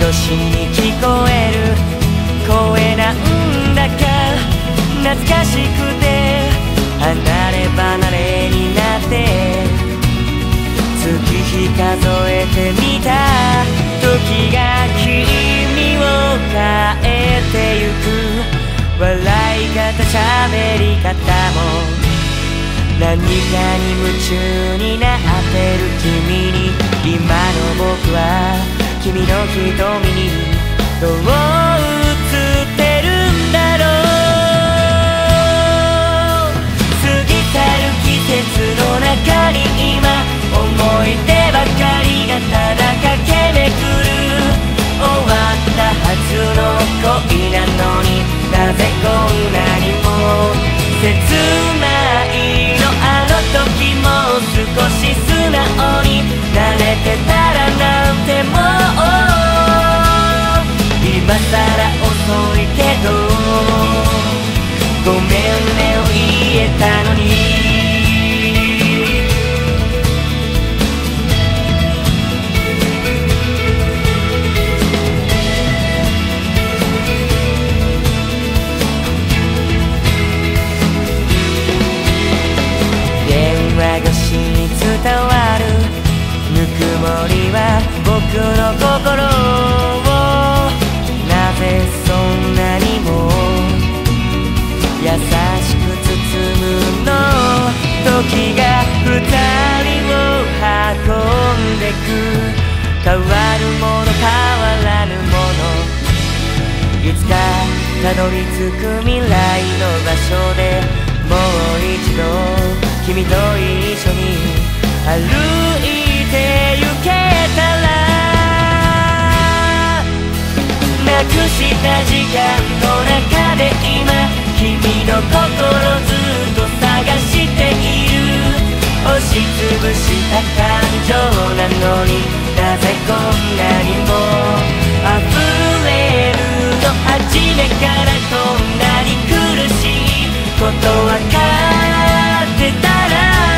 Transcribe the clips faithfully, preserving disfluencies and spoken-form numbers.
窓越しに聞こえる声なんだか懐かしくて離れ離れになって月日数えてみた時が君を変えてゆく笑い方喋り方も何かに夢中になってる君に今の僕は君の瞳にどう映ってるんだろう過ぎ去る季節の中に今思い出ばかりがただ駆け巡る終わったはずの恋なのになぜこんなにも切ないのあの時も少し素直になれてたらなんてもう今さら遅いけどごめんねを言えたのに越しに伝わるぬくもりは僕の心をなぜそんなにも優しく包むの時が二人を運んでく変わるもの変わらぬものいつかたどり着く未来の場所でもう一度君と一緒に歩いて行けたらなくした時間の中で今君の心ずっと探している押しつぶした感情なのになぜこんなにも溢れるの初めからこんなに苦しいことわかってたら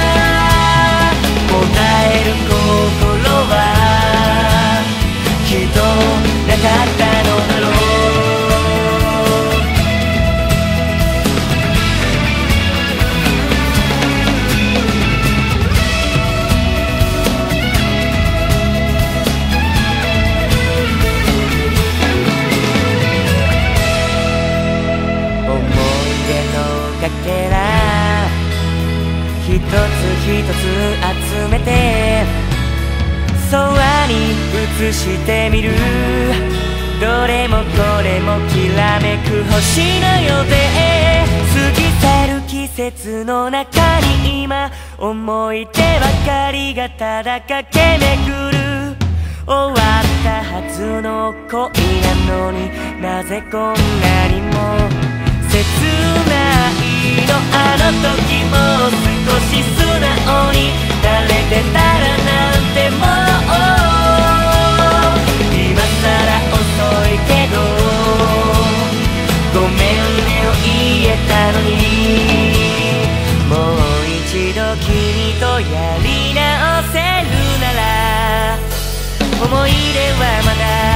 答える心はきっとなかったのだろう思い出のかけら一つ一つ集めて空に映してみるどれもこれもきらめく星のようで過ぎ去る季節の中に今思い出ばかりがただ駆け巡る終わったはずの恋なのになぜこんなにも切ないのあの時も少し素直になれてたらなんてもう今さら遅いけどごめんねを言えたのにもう一度君とやり直せるなら思い出はまだ